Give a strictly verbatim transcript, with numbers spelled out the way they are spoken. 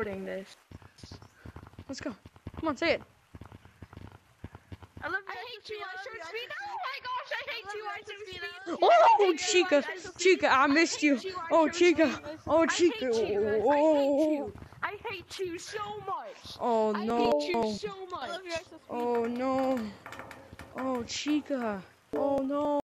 recording this. Let's go. Come on, say it. I love you. I hate you, I search me. Oh my gosh, I hate you, I search me. Oh, Chica, Chica, I missed you. Oh, Chica, oh, Chica. Oh, I hate you so much. oh no. I hate you so much. Oh no. Oh, Chica. Oh no.